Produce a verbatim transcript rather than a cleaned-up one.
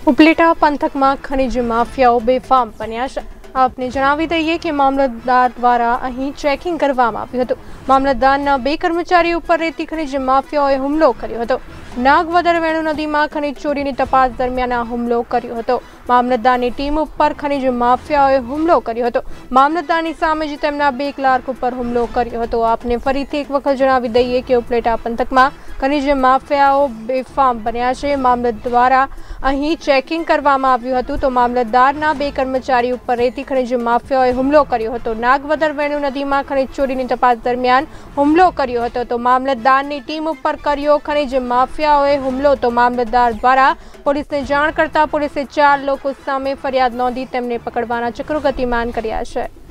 ઉપલેટા પંથકમાં ખનીજ માફિયાઓ બેફામ બન્યા છે। આપને જણાવી દઈએ કે મામલતદાર દ્વારા અહીં ચેકિંગ કરવામાં આવ્યું હતું। મામલતદારના બે કર્મચારીઓ ઉપર રેતી ખનીજ માફિયાઓએ હુમલો કર્યો હતો। નાગવદર વેણુ નદીમાં ખનીજ ચોરીની તપાસ દરમિયાન આ હુમલો કર્યો હતો। મામલતદારની ટીમ ઉપર ખનીજ માફિયાઓએ હુમલો કર્યો હતો। મામલતદારની સામે જ તેમના બે ક્લાર્ક ઉપર હુમલો કર્યો હતો। આપને ફરીથી એક વખત જણાવી દઈએ કે ઉપલેટા પંથકમાં ખનીજ માફિયાઓ બેફામ બન્યા છે। મામલતદાર દ્વારા અહીં ચેકિંગ કરવામાં આવ્યું હતું તો મામલતદારના બે કર્મચારી ઉપર રેતી ખનીજ માફિયાઓએ હુમલો કર્યો હતો। નાગવદર વેણુ નદીમાં ખનીજ ચોરીની તપાસ દરમિયાન હુમલો કર્યો હતો તો મામલતદારની ટીમ ઉપર કર્યો ખનીજ માફિયાઓએ હુમલો તો મામલતદાર દ્વારા પોલીસને જાણ કરતા પોલીસે ચાર લોકો સામે ફરિયાદ નોંધી તેમને પકડવાના ચક્રો ગતિમાન કર્યા છે।